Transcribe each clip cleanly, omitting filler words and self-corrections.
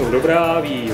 jsou dobrá vína.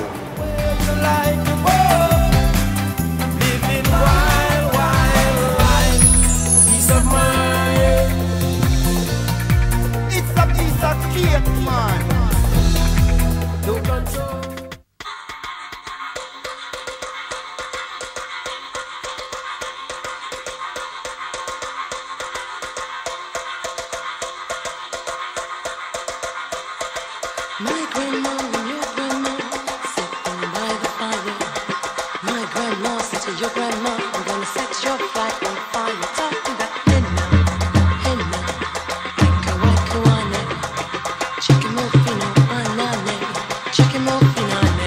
My grandma and your grandma sitting by the fire. My grandma said to your grandma, I'm gonna set your flag on fire. Talking about henna, henna, wicka wicka wane, chicken morphino, anane, chicken morphinane.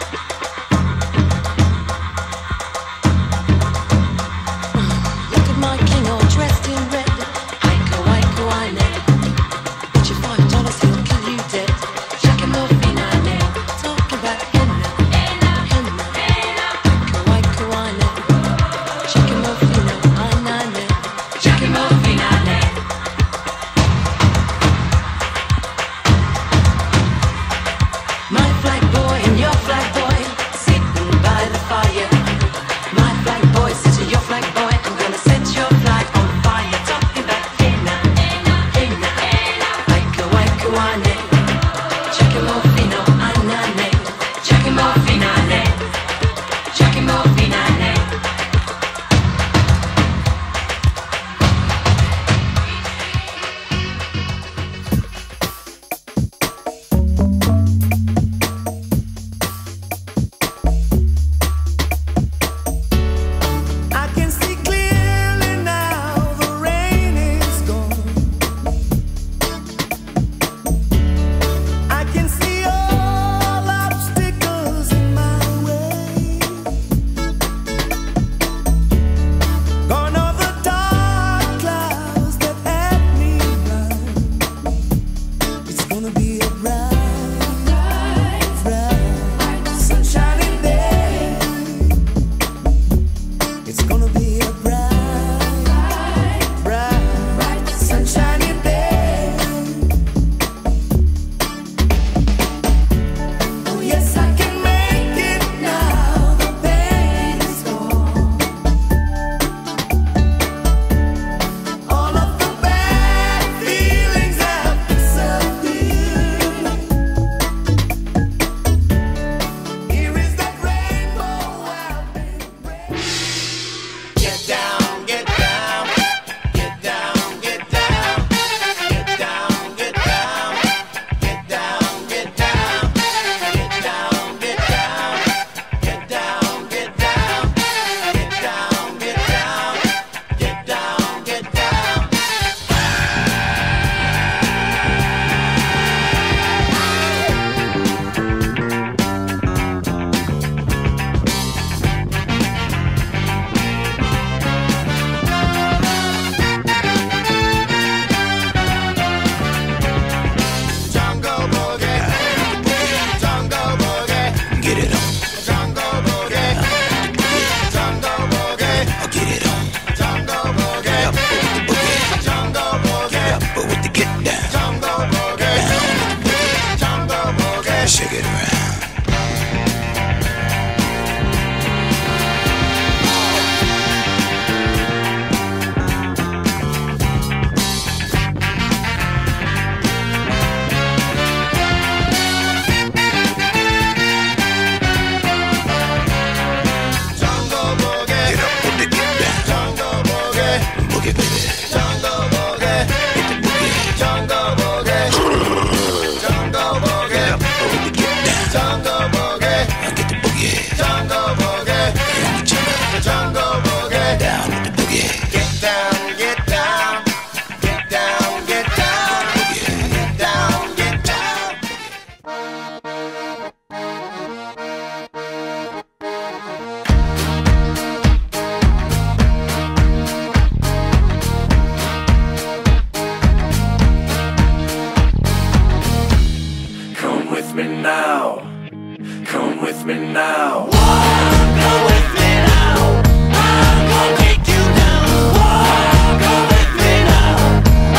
Look at my king all dressed in red, wicka wicka wane. Bet you $5 he'll kill you dead.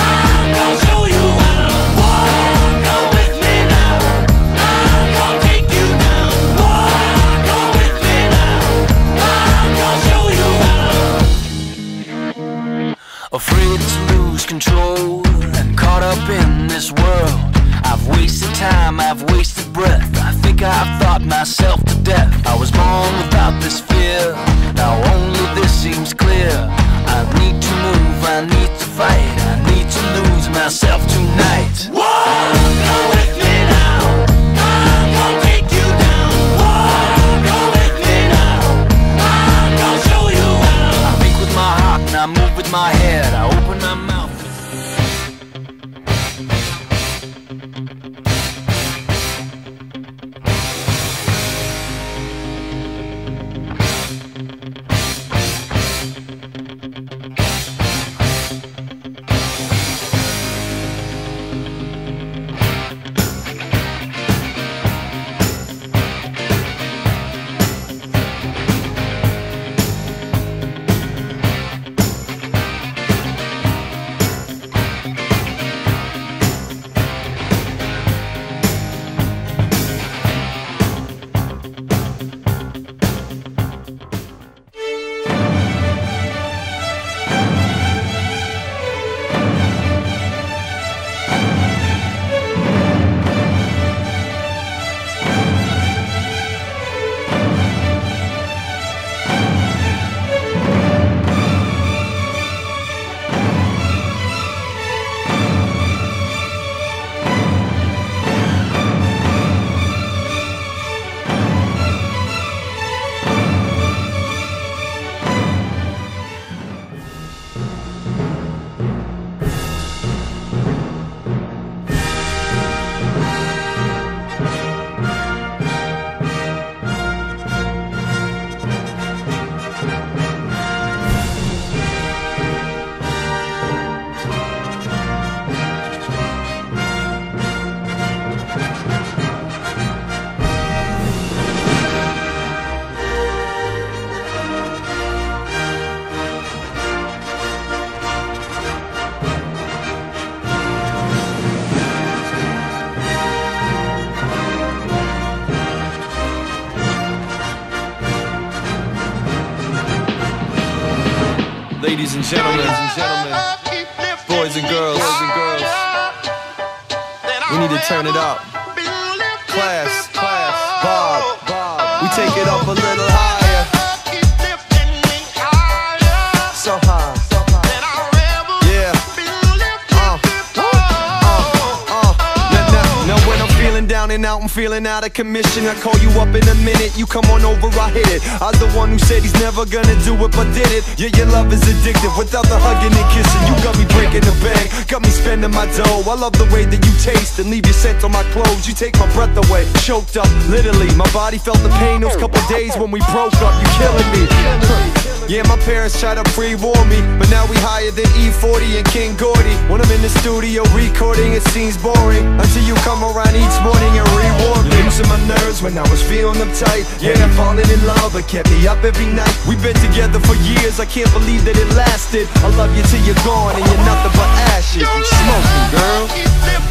Take old and caught up in this world. I've wasted time, I've wasted breath. I think I've thought myself to death. I was born without this fear, now only this seems clear. I need to move, I need to fight, I need to lose myself tonight. Whoa, come with me now, I'm gonna take you down. Whoa, come with me now, I'm gonna show you how. I think with my heart and I move with my head, I open my mouth. Ladies and gentlemen, boys and girls, we need to turn it up. Class, Bob, we take it up a little higher. So high, yeah. Now when I'm feeling down and out, I'm feeling out of commission, I call you up in a minute, you come on over, I hit it. I was the one who said he's never gonna do it, but did it. Yeah, your love is addictive, without the hugging and kissing. You got me breaking the bank, got me spending my dough. I love the way that you taste and leave your scent on my clothes. You take my breath away, choked up, literally. My body felt the pain those couple days when we broke up. You killing me. Yeah, my parents tried to pre-warn me, but now we higher than E40 and King Gordy. When I'm in the studio recording, it seems boring until you come around each morning and reward me. Losing my nerves when I was feeling uptight. Yeah, I'm falling in love, but kept me up every night. We've been together for years, I can't believe that it lasted. I love you till you're gone and you're nothing but ashes. You smoking, girl.